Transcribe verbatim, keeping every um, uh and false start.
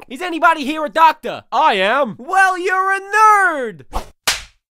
Is anybody here a doctor? I am. Well, you're a nerd!